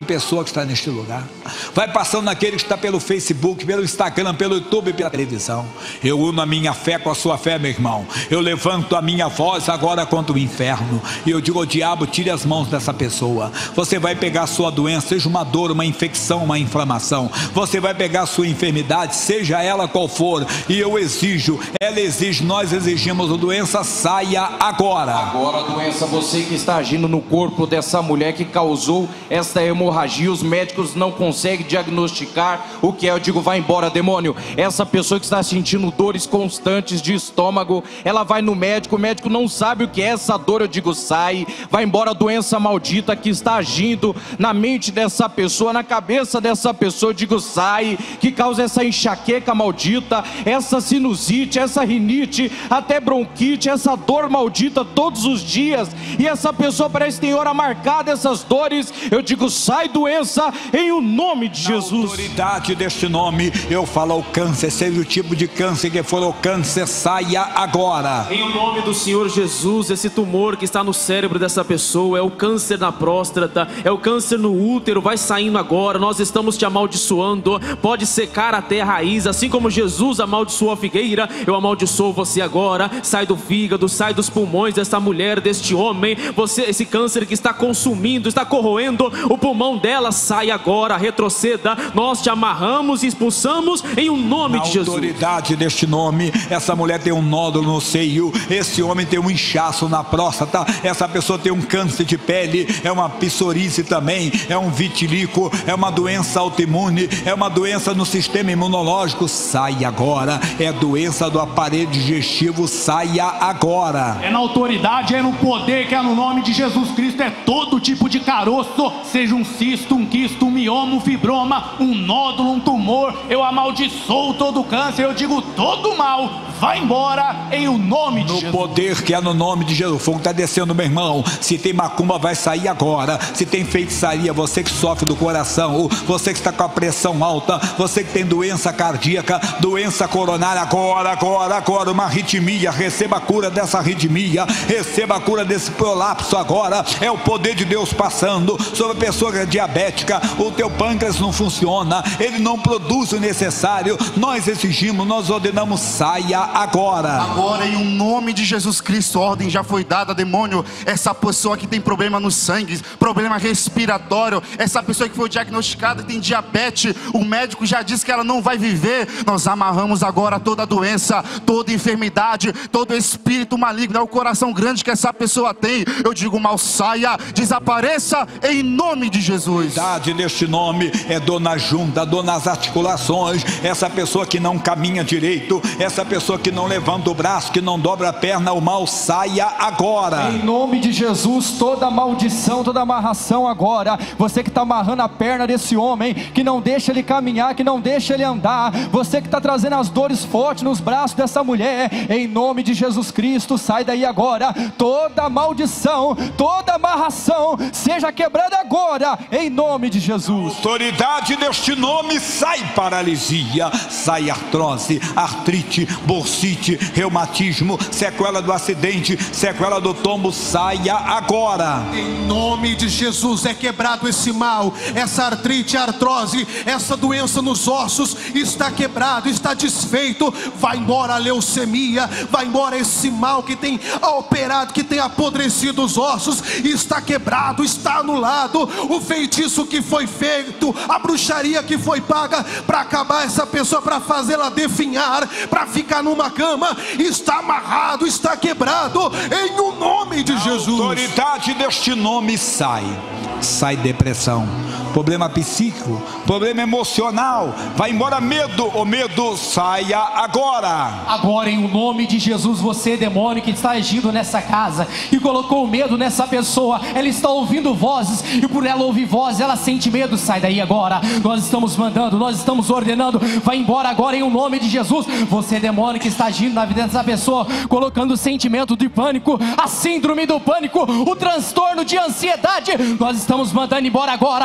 pessoa que está neste lugar. Vai passando naquele que está pelo Facebook, pelo Instagram, pelo YouTube, pela televisão. Eu uno a minha fé com a sua fé, meu irmão. Eu levanto a minha voz agora contra o inferno e eu digo ao diabo: tire as mãos dessa pessoa. Você vai pegar a sua doença, seja uma dor, uma infecção, uma inflamação. Você vai pegar a sua enfermidade, seja ela qual for, e eu exijo, ela exige, nós exigimos, a doença saia agora. Agora, doença, você que está agindo no corpo dessa mulher que causou esta hemorragia, os médicos não conseguem diagnosticar o que é. Eu digo: vai embora, demônio. Essa pessoa que está sentindo dores constantes de estômago, ela vai no médico, o médico não sabe o que é essa dor. Eu digo: sai, vai embora, doença maldita que está agindo na mente dessa pessoa, na cabeça dessa pessoa. Eu digo: sai, que causa essa enxaqueca maldita, essa sinusite, essa rinite, até bronquite, essa dor maldita todos os dias, e essa pessoa parece que tem hora marcada essas dores. Eu digo: sai, doença, em o nome de Jesus. Na autoridade deste nome, eu falo ao câncer, seja o tipo de câncer que for o câncer, saia agora. Em o nome do Senhor Jesus, esse tumor que está no cérebro dessa pessoa, é o câncer na próstata, é o câncer no útero, vai saindo agora. Nós estamos te amaldiçoando, pode secar até a raiz, assim como Jesus amaldiçoou a figueira, eu amaldiçoo você agora. Sai do fígado, sai dos pulmões dessa mulher, deste homem. Você, esse câncer que está consumindo, está corroendo o pulmão dela, sai agora, retroceda. Nós te amarramos e expulsamos em o nome de Jesus. Na autoridade deste nome, essa mulher tem um nódulo no seio, esse homem tem um inchaço na próstata, essa pessoa tem um câncer de pele, é uma psoríase também, é um vitiligo, é uma doença autoimune, é uma doença no sistema imunológico. Sai agora, é doença do aparelho digestivo, saia agora. É na autoridade, é no poder, que é no nome de Jesus Cristo. É todo tipo de caroço, seja um cisto, um quisto, um mioma, um fibroma, um nódulo, um tumor. Eu amaldiçoo todo câncer, eu digo: todo mal, vai embora em o nome de no Jesus. No poder que é no nome de Jesus. O fogo está descendo, meu irmão. Se tem macumba, vai sair agora. Se tem feitiçaria, você que sofre do coração, você que está com a pressão alta, você que tem doença cardíaca, doença coronária, agora, agora, agora, uma arritmia, receba a cura dessa arritmia, receba a cura desse prolapso agora. É o poder de Deus passando sobre a pessoa que é diabética. O teu pâncreas não funciona, ele não produz o necessário. Nós exigimos, nós ordenamos, saia agora. Agora, em o nome de Jesus Cristo, ordem já foi dada, demônio. Essa pessoa que tem problema no sangue, problema respiratório, essa pessoa que foi diagnosticada tem diabetes, o médico já disse que ela não vai viver. Nós amarramos agora toda doença, toda enfermidade, todo espírito maligno, é o coração grande que essa pessoa tem. Eu digo: mal saia, desapareça em nome de Jesus. Verdade, neste nome é dor na junta, dor nas articulações, essa pessoa que não caminha direito, essa pessoa que não levanta o braço, que não dobra a perna, o mal saia agora. Em nome de Jesus, toda maldição, toda amarração agora, você que está amarrando a perna desse homem, que não deixa ele caminhar, que não deixa ele andar, você que está trazendo as dores fortes nos braços dessa mulher, em nome de Jesus Cristo, sai daí agora. Toda maldição, toda amarração, seja quebrada agora, em nome de Jesus. Autoridade deste nome, sai paralisia, sai artrose, artrite, bursite, reumatismo, sequela do acidente, sequela do tombo, saia agora. Em nome de Jesus é quebrado esse mal, essa artrite, artrose, essa doença nos ossos está quebrado, está desfeito. Vai embora a leucemia, vai embora esse mal que tem operado, que tem apodrecido os ossos, está quebrado, está anulado. O feitiço que foi feito, a bruxaria que foi paga para acabar essa pessoa, para fazê-la definhar, para ficar numa cama, está amarrado, está quebrado, em o nome de Jesus. A autoridade deste nome sai. Sai depressão, problema psíquico, problema emocional, vai embora medo, o medo saia agora. Agora, em o nome de Jesus, você, demônio que está agindo nessa casa e colocou medo nessa pessoa, ela está ouvindo vozes, e por ela ouvir vozes, ela sente medo, sai daí agora. Nós estamos mandando, nós estamos ordenando, vai embora agora em o nome de Jesus. Você, demônio que está agindo na vida dessa pessoa, colocando o sentimento de pânico, a síndrome do pânico, o transtorno de ansiedade, nós estamos mandando embora agora. Nós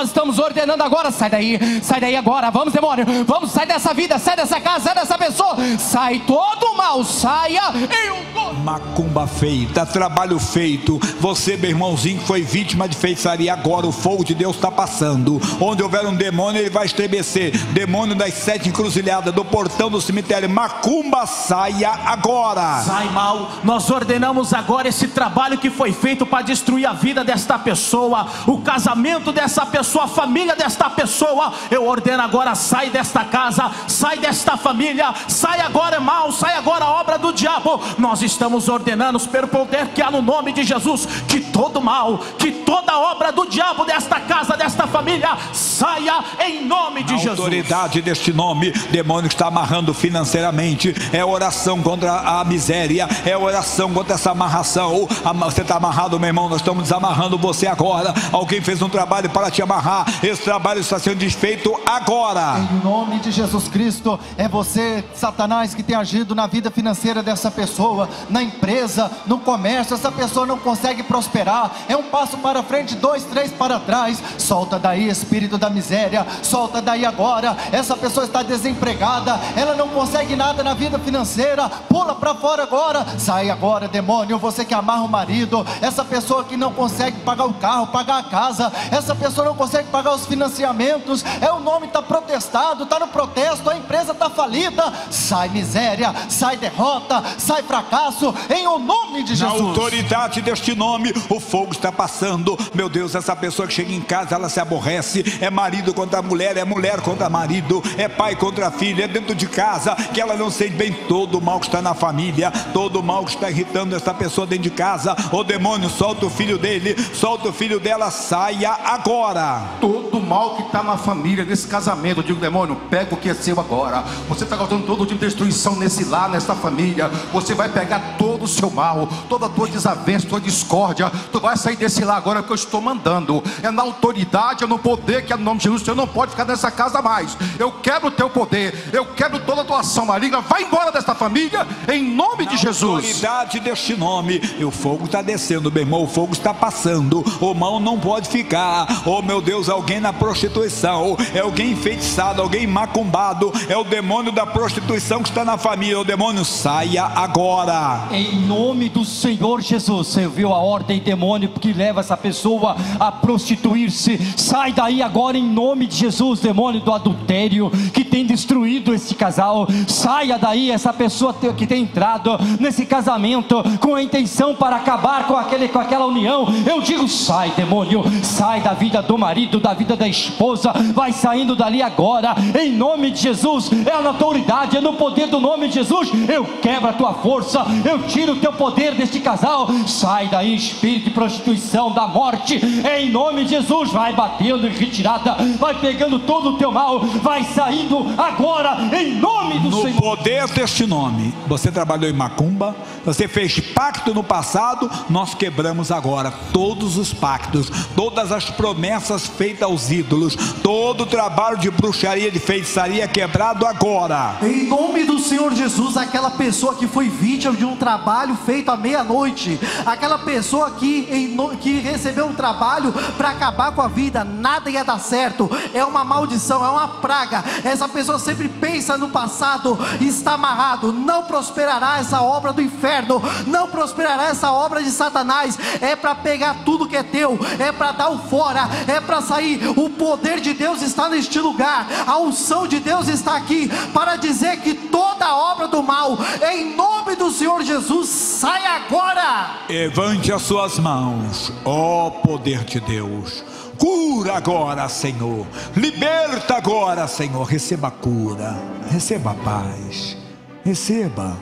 nós estamos ordenando agora, sai daí, sai daí agora, vamos demônio, vamos, sai dessa vida, sai dessa casa, sai dessa pessoa, sai todo o mal, saia em um... Macumba feita, trabalho feito. Você, meu irmãozinho, que foi vítima de feitiçaria, agora o fogo de Deus está passando. Onde houver um demônio, ele vai estremecer. Demônio das sete encruzilhadas, do portão do cemitério, macumba, saia agora. Sai mal, nós ordenamos agora esse trabalho que foi feito para destruir a vida desta pessoa, o casamento dessa pessoa, a família desta pessoa. Eu ordeno agora, sai desta casa, sai desta família, sai agora mal, sai agora a obra do diabo. Nós estamos ordenando pelo poder que há no nome de Jesus, que todo mal, que toda obra do diabo desta casa, desta família, saia em nome de Jesus. A autoridade deste nome, demônio que está amarrando financeiramente, é oração contra a miséria, é oração contra essa amarração. Você está amarrado, meu irmão, nós estamos desamarrando você agora. Alguém fez um trabalho para te amarrar, esse trabalho está sendo desfeito agora. Em nome de Jesus Cristo, é você, Satanás, que tem agido na vida financeira dessa pessoa, na empresa, no comércio. Essa pessoa não consegue prosperar, é um passo para frente, dois, três para trás. Solta daí, espírito da miséria, solta daí agora. Essa pessoa está desempregada, ela não consegue nada na vida financeira, pula para fora agora, sai agora, demônio. Você que amarra o marido, essa pessoa que não consegue pagar o carro, pagar a casa, essa pessoa não consegue pagar os financiamentos, é o nome está protestado, está no protesto, a empresa está falida. Sai miséria, sai derrota, sai fracasso, em o nome de Jesus. Na autoridade deste nome, o fogo está passando. Meu Deus, essa pessoa que chega em casa, ela se aborrece, é marido contra mulher, é mulher contra marido, é pai contra filho, é dentro de casa, que ela não sente bem todo o mal que está na família, todo o mal que está irritando essa pessoa dentro de casa. O demônio, solta o filho dele, solta o filho dela, saia agora. Todo o mal que está na família, nesse casamento, eu digo, demônio, pega o que é seu agora. Você está causando todo tipo de destruição nesse lar, nessa família. Você vai pegar todo o seu mal, toda a tua desavença, tua discórdia. Tu vai sair desse lar agora, que eu estou mandando. É na autoridade, é no poder que é no nome de Jesus. Você não pode ficar nessa casa mais. Eu quero o teu poder, eu quero toda a tua ação maligna. Vai embora desta família, em nome na de Jesus. Autoridade deste nome, e o fogo está descendo, meu irmão, o fogo está passando. O mal não pode ficar. Oh meu Deus, alguém na prostituição, é alguém enfeitiçado, alguém macumbado, é o demônio da prostituição que está na família. O demônio, saia agora. Em nome do Senhor Jesus. Você viu a ordem demônio que leva essa pessoa a prostituir-se? Sai daí agora, em nome de Jesus. Demônio do adultério que tem destruído esse casal, saia daí. Essa pessoa que tem entrado nesse casamento com a intenção para acabar com, aquele, com aquela união, eu digo, sai demônio, sai da vida do marido, da vida da esposa, vai saindo dali agora, em nome de Jesus. É na autoridade, é no poder do nome de Jesus. Eu quebro a tua força, eu tiro o teu poder deste casal. Sai daí, espírito de prostituição, da morte, em nome de Jesus. Vai batendo em retirada, vai pegando todo o teu mal, vai saindo agora, em nome do no Senhor. No poder deste nome. Você trabalhou em macumba, você fez pacto no passado, nós quebramos agora todos os pactos, todas as promessas feitas aos ídolos, todo o trabalho de bruxaria, de feitiçaria é quebrado agora. Em nome do Senhor Jesus, aquela pessoa que foi vítima de um trabalho feito à meia-noite, aquela pessoa que, em no, que recebeu um trabalho para acabar com a vida, nada ia dar certo, é uma maldição, é uma praga. Essa pessoa sempre pensa no passado, está amarrado, não prosperará essa obra do inferno, não prosperará essa obra de Satanás. É para pegar tudo que é teu, é para dar o fora, é para sair. O poder de Deus está neste lugar, a unção de Deus está aqui para dizer que toda obra do mal, em nome do Senhor Jesus, sai agora. Levante as suas mãos, ó poder de Deus. Cura agora, Senhor. Liberta agora, Senhor. Receba a cura, receba a paz, receba.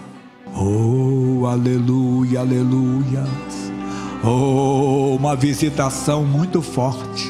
Oh, aleluia, aleluia. Oh, uma visitação muito forte.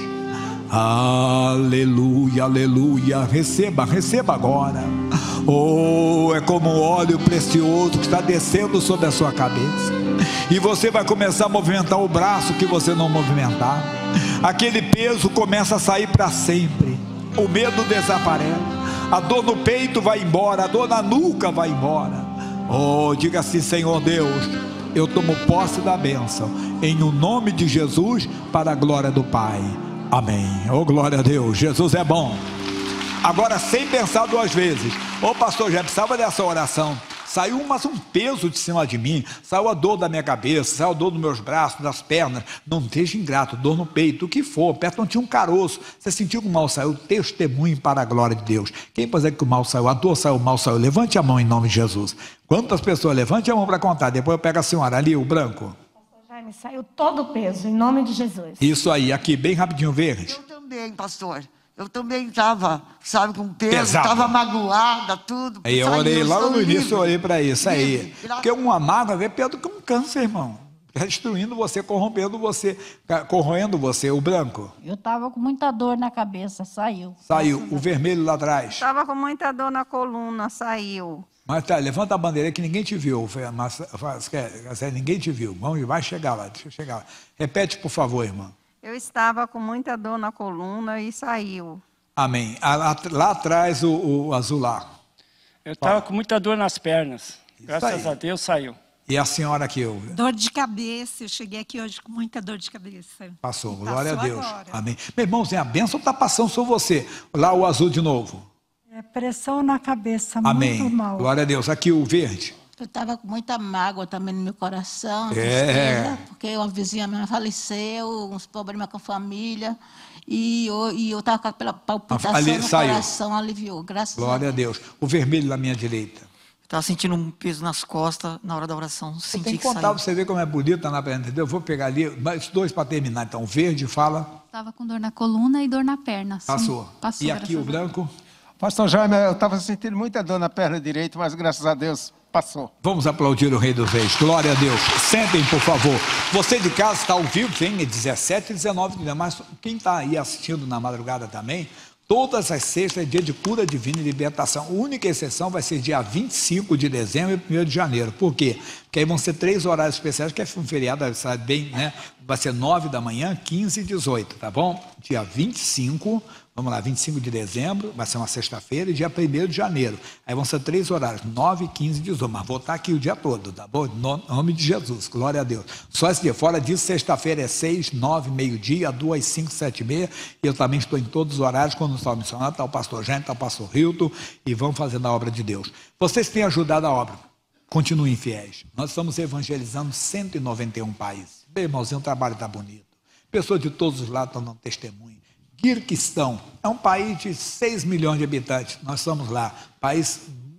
Aleluia, aleluia. Receba, receba agora. Oh, é como um óleo precioso que está descendo sobre a sua cabeça, e você vai começar a movimentar o braço que você não movimentava. Aquele peso começa a sair para sempre. O medo desaparece, a dor no peito vai embora, a dor na nuca vai embora. Oh, diga assim: Senhor Deus, eu tomo posse da bênção, em o nome de Jesus, para a glória do Pai. Amém. Oh, glória a Deus. Jesus é bom. Agora, sem pensar duas vezes. Ô, pastor, já precisava dessa oração. Saiu mas um peso de cima de mim, saiu a dor da minha cabeça, saiu a dor dos meus braços, das pernas. Não esteja ingrato, dor no peito, o que for, perto não tinha um caroço. Você sentiu que o mal saiu, testemunho para a glória de Deus. Quem pode dizer que o mal saiu, a dor saiu, o mal saiu? Levante a mão em nome de Jesus. Quantas pessoas? Levante a mão para contar, depois eu pego a senhora ali, o branco. Pastor Jaime, saiu todo o peso, em nome de Jesus. Isso aí, aqui, bem rapidinho, verde. Eu também, pastor. Eu também estava, sabe, com peso, Pesado. estava magoada, tudo. Aí eu Saiu, orei, logo estou no início livre. eu orei para isso aí. Livre. Porque uma mágoa é pior do que um câncer, irmão. Está destruindo você, corrompendo você, corroendo você, o branco. Eu estava com muita dor na cabeça, saiu. Saiu, o vermelho lá atrás. Estava com muita dor na coluna, saiu. Mas tá, levanta a bandeira que ninguém te viu. Mas, mas, ninguém te viu. Vamos, vai chegar lá, deixa eu chegar lá. Repete, por favor, irmã. Eu estava com muita dor na coluna e saiu. Amém. Lá, lá atrás, o, o azul lá. Eu estava com muita dor nas pernas. Isso Graças aí. a Deus saiu. E a senhora aqui? Eu... Dor de cabeça. Eu cheguei aqui hoje com muita dor de cabeça. Passou, E glória a passou Deus. agora. Amém. Meu irmão, a bênção está passando sobre você. Lá o azul de novo. É pressão na cabeça, Amém. muito mal. Glória a Deus. Aqui o verde. Eu estava com muita mágoa também no meu coração, É. tristeza, porque uma vizinha minha faleceu, uns problemas com a família, e eu e eu estava com aquela palpitação Ali, no saiu. coração, aliviou, graças Glória a Deus. O vermelho na minha direita. Estava sentindo um peso nas costas na hora da oração. Você Senti tem que que contar saiu. para você ver como é bonito, tá na frente, entendeu? Eu vou pegar ali, mais dois para terminar. Então, o verde fala. Estava com dor na coluna e dor na perna. Sim. Passou. Passou. E aqui o branco. Pastor Jaime, eu estava sentindo muita dor na perna direita, mas graças a Deus passou. Vamos aplaudir o Rei dos Reis. Glória a Deus. Sentem, por favor. Você de casa está ao vivo, vem, é dezessete e dezenove de dezembro. Mas quem está aí assistindo na madrugada também, todas as sextas é dia de cura divina e libertação. A única exceção vai ser dia vinte e cinco de dezembro e primeiro de janeiro. Por quê? Porque aí vão ser três horários especiais, que é um feriado, sabe bem, né? Vai ser nove da manhã, quinze e dezoito, tá bom? Dia vinte e cinco, vamos lá, vinte e cinco de dezembro, vai ser uma sexta-feira, e dia primeiro de janeiro. Aí vão ser três horários, nove, quinze e dezoito. Mas vou estar aqui o dia todo, tá bom? Em nome de Jesus, glória a Deus. Só esse dia, fora disso, sexta-feira é seis, nove, meio-dia, duas, cinco, sete e meia. E eu também estou em todos os horários, quando está o missionário, está o pastor Jânio, está o pastor Hilton, e vamos fazendo a obra de Deus. Vocês têm ajudado a obra. Continuem fiéis. Nós estamos evangelizando cento e noventa e um países. Meu irmãozinho, o trabalho está bonito. Pessoas de todos os lados estão dando testemunho. Quirguistão é um país de seis milhões de habitantes. Nós estamos lá. País,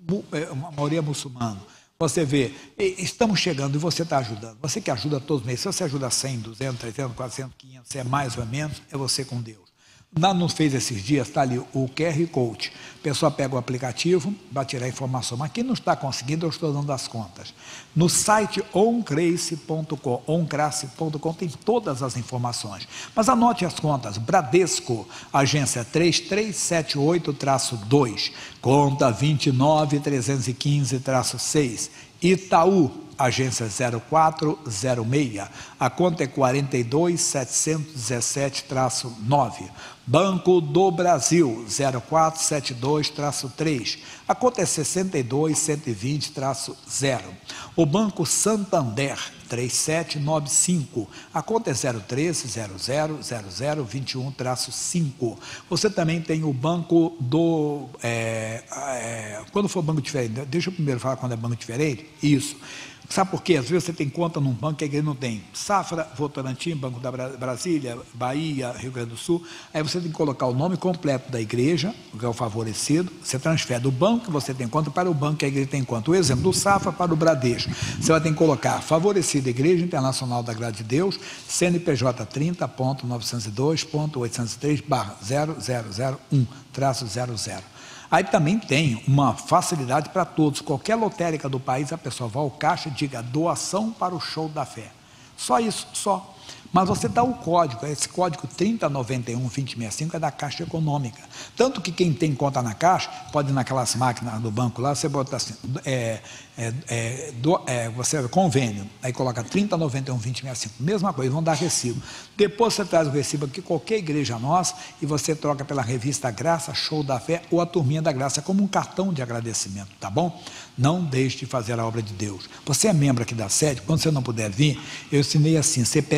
uma maioria muçulmana. Você vê, estamos chegando e você está ajudando. Você que ajuda todos os meses. Se você ajuda cem, duzentos, trezentos, quatrocentos, quinhentos, se é mais ou menos, é você com Deus. Lá nos fez esses dias, está ali o Q R Code. A pessoa pega o aplicativo, vai tirar a informação. Mas quem não está conseguindo, eu estou dando as contas. No site oncrace ponto com, oncrace ponto com, tem todas as informações. Mas anote as contas. Bradesco, agência três três sete oito dois, conta vinte e nove, trezentos e quinze, seis. Itaú, agência zero quatro zero seis, a conta é quarenta e dois, setecentos e dezessete, nove. Banco do Brasil, zero quatro sete dois, três, a conta é sessenta e dois, cento e vinte, zero. O Banco Santander, três sete nove cinco, a conta é zero três zero zero zero zero vinte e um, cinco. Você também tem o Banco do... É, é, quando for banco diferente, deixa eu primeiro falar quando é banco diferente, isso. Sabe por quê? Às vezes você tem conta num banco que a igreja não tem. Safra, Votorantim, Banco da Brasília, Bahia, Rio Grande do Sul. Aí você tem que colocar o nome completo da igreja, que é o favorecido. Você transfere do banco que você tem conta para o banco que a igreja tem conta. O exemplo do Safra para o Bradesco. Você vai ter que colocar favorecido Igreja Internacional da Graça de Deus, C N P J trinta ponto novecentos e dois ponto oitocentos e três barra zero zero zero um traço zero zero. Aí também tem uma facilidade para todos. Qualquer lotérica do país, a pessoa vai ao caixa e diga doação para o show da fé. Só isso, só. Mas você dá o código, esse código trinta noventa e um vinte sessenta e cinco é da Caixa Econômica. Tanto que quem tem conta na Caixa, pode ir naquelas máquinas do banco lá, você bota assim, é, é, é, do, é, você convênio, aí coloca trinta noventa e um vinte sessenta e cinco, mesma coisa, vão dar recibo. Depois você traz o recibo aqui, qualquer igreja nossa, e você troca pela revista Graça, Show da Fé, ou a Turminha da Graça, como um cartão de agradecimento, tá bom? Não deixe de fazer a obra de Deus. Você é membro aqui da sede, quando você não puder vir, eu ensinei assim, você tem um envelope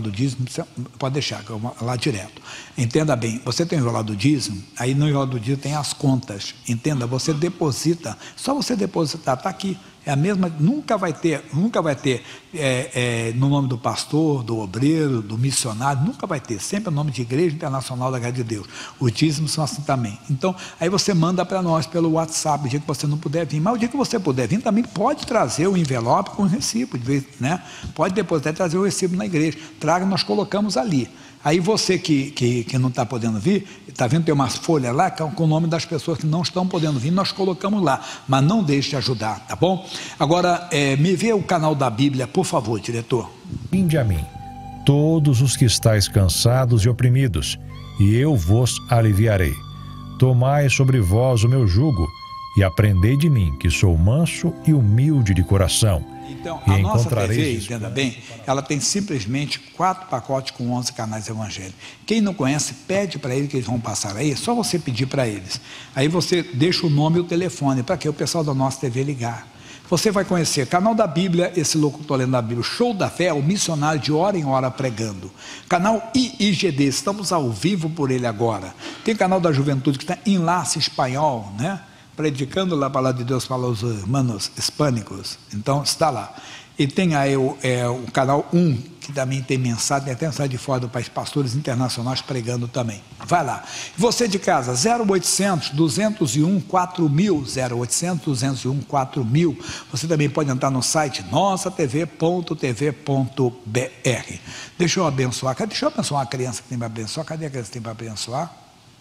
envelope do dízimo, pode deixar, que eu vou lá direto. Entenda bem, você tem o envelope do dízimo, aí no envelope do dízimo tem as contas. Entenda, você deposita, só você depositar, está aqui. É a mesma, nunca vai ter, nunca vai ter é, é, no nome do pastor, do obreiro, do missionário, nunca vai ter, sempre o nome de Igreja Internacional da Graça de Deus. Os dízimos são assim também. Então, aí você manda para nós pelo WhatsApp, o dia que você não puder vir, mas o dia que você puder vir, também pode trazer o envelope com o recibo, de vez, né? Pode depositar e trazer o recibo na igreja, traga, nós colocamos ali. Aí você que, que, que não está podendo vir, está vendo, tem umas folhas lá com o nome das pessoas que não estão podendo vir, nós colocamos lá, mas não deixe de ajudar, tá bom? Agora, é, me vê o canal da Bíblia, por favor, diretor. Vinde a mim, todos os que estáis cansados e oprimidos, e eu vos aliviarei. Tomai sobre vós o meu jugo, e aprendei de mim, que sou manso e humilde de coração. Então, e a nossa T V, encontrareis... entenda bem, ela tem simplesmente quatro pacotes com onze canais evangélicos. Quem não conhece, pede para eles que eles vão passar aí, é só você pedir para eles. Aí você deixa o nome e o telefone, para que o pessoal da nossa T V ligar. Você vai conhecer canal da Bíblia, esse locutor lendo a Bíblia, Show da Fé, o missionário de hora em hora pregando. Canal I I G D, estamos ao vivo por ele agora. Tem canal da Juventude que está Enlace Espanhol, né? Predicando a palavra de Deus para os irmãos hispânicos, então está lá. E tem aí o, é, o canal um, que também tem mensagem, tem até mensagem de fora do país, pastores internacionais pregando também. Vai lá. Você de casa, zero oitocentos, duzentos e um, quatro mil, zero oitocentos, duzentos e um, quatro mil. Você também pode entrar no site nossa t v ponto t v ponto b r. Deixa eu abençoar, deixa eu abençoar a criança que tem para abençoar, cadê a criança que tem para abençoar?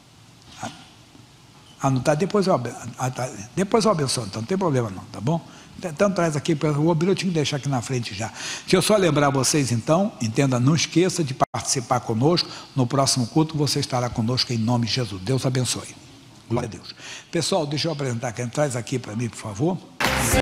Ah, não está, depois eu, ah, tá. Depois eu abençoo, então não tem problema não, tá bom? Então traz aqui, o obreiro eu tinha que deixar aqui na frente já. Deixa eu só lembrar vocês então, entenda, não esqueça de participar conosco, no próximo culto você estará conosco em nome de Jesus. Deus abençoe. Glória a Deus. Pessoal, deixa eu apresentar, quem traz aqui para mim, por favor.